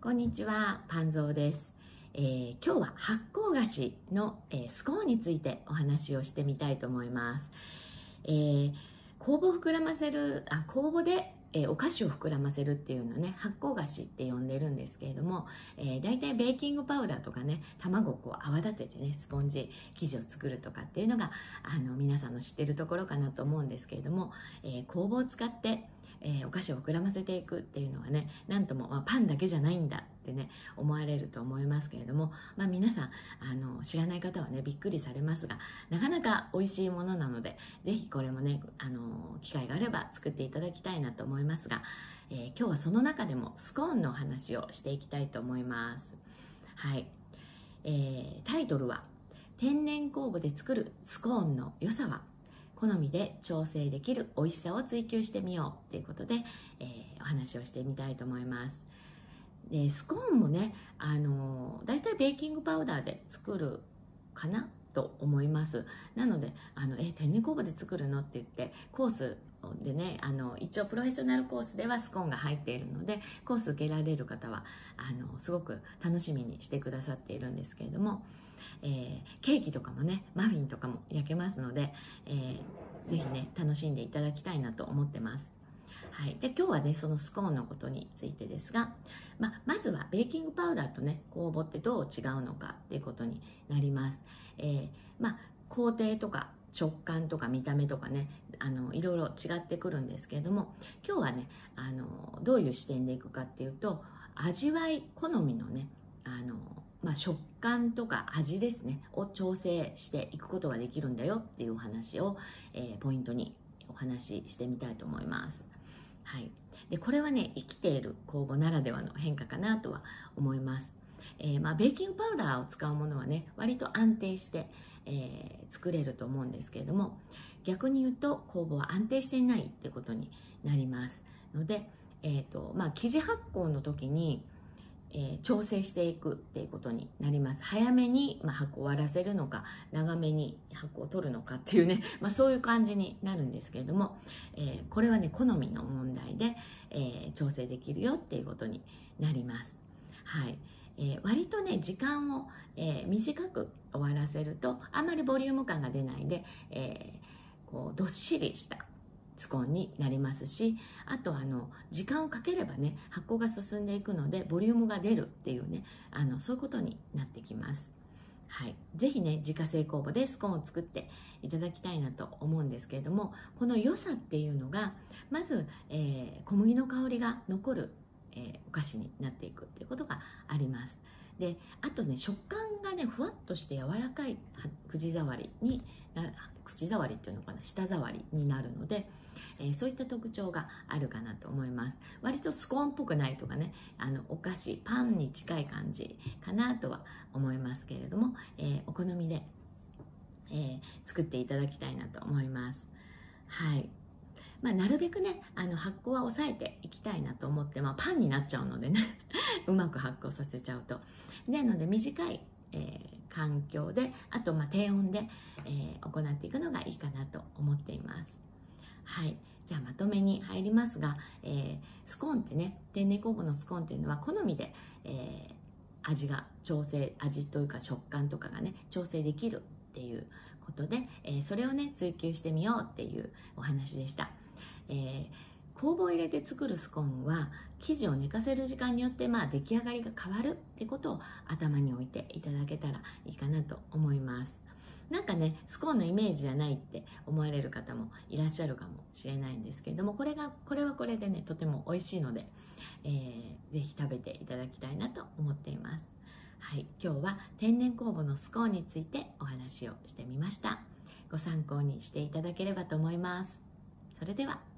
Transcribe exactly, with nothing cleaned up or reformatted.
こんにちは、パンゾーです。えー、今日は発酵菓子の、えー、スコーンについてお話をしてみたいと思います。えー、酵母を膨らませる、あ、酵母で、えー、お菓子を膨らませるっていうのね、発酵菓子って呼んでるんですけれども、えー、大体ベーキングパウダーとかね、卵をこう泡立ててね、スポンジ生地を作るとかっていうのが、あの、皆さんの知ってるところかなと思うんですけれども、えー、酵母を使って、えー、お菓子を膨らませていくっていうのはね、なんとも、まあ、パンだけじゃないんだってね思われると思いますけれども、まあ、皆さんあの知らない方はねびっくりされますが、なかなか美味しいものなので、ぜひこれもねあの機会があれば作っていただきたいなと思いますが、えー、今日はその中でもスコーンのお話をしていきたいと思います。はい、えー、タイトルは天然酵母で作るスコーンの良さは好みで調整できる美味しさを追求してみようということで、えー、お話をしてみたいと思います。でスコーンもね、あのー、だいたいベーキングパウダーで作るかなと思います。なのであのえ天然酵母で作るのって言ってコースでね、あの一応プロフェッショナルコースではスコーンが入っているので、コース受けられる方はあのすごく楽しみにしてくださっているんですけれども、えー、ケーキとかもね、マフィンとかも焼けますので、えー、ぜひね楽しんでいただきたいなと思ってます。はい、で今日はねそのスコーンのことについてですが、まあ、まずはベーキングパウダーとね酵母ってどう違うのかっていうことになります。えーまあ、工程とか食感とか見た目とかね、あのいろいろ違ってくるんですけれども、今日はねあのどういう視点でいくかっていうと、味わい好みのねあの、まあ、食感とか味ですねを調整していくことができるんだよっていうお話を、えー、ポイントにお話ししてみたいと思います。はい、でこれはね生きている酵母ならではの変化かなとは思います。えーまあ、ベーキングパウダーを使うものはね割と安定して、えー、作れると思うんですけれども、逆に言うと酵母は安定していないってことになりますので、えーとまあ、生地発酵の時にえー、調整していくっていうことになります。早めに、まあ、発酵を終わらせるのか、長めに発酵を取るのかっていうね、まあ、そういう感じになるんですけれども、えー、これはね好みの問題で、えー、調整できるよっていうことになります。はい、えー、割とね時間を、えー、短く終わらせるとあまりボリューム感が出ないで、えー、こうどっしりしたスコーンになりますし、あとあの時間をかければね発酵が進んでいくのでボリュームが出るっていうね、あのそういうことになってきます。はい、ぜひね自家製酵母でスコーンを作っていただきたいなと思うんですけれども、この良さっていうのがまず、えー、小麦の香りが残る、えー、お菓子になっていくっていうことがあります。であとね食感がねふわっとして柔らかい口触りにな口触りっていうのかな舌触りになるので、えー、そういった特徴があるかなと思います。割とスコーンっぽくないとかね、あのお菓子パンに近い感じかなとは思いますけれども、えー、お好みで、えー、作っていただきたいなと思います。はい、まあ、なるべくねあの発酵は抑えていきたいなと思って、まあ、パンになっちゃうのでねうまく発酵させちゃうと。なので短い、えー、環境で、あとまあ低温で、えー、行っていくのがいいかなと思っています。はい、じゃあまとめに入りますが、えー、スコーンってね天然酵母のスコーンっていうのは好みで、えー、味が調整味というか食感とかがね調整できるっていうことで、えー、それをね追求してみようっていうお話でした。えー、酵母を入れて作るスコーンは生地を寝かせる時間によって、まあ、出来上がりが変わるってことを頭に置いていただけたらいいかなと思います。なんかねスコーンのイメージじゃないって思われる方もいらっしゃるかもしれないんですけれども、これがこれはこれでねとても美味しいので、えー、ぜひ食べていただきたいなと思っています。はい、今日は天然酵母のスコーンについてお話をしてみました。ご参考にしていただければと思います。それでは。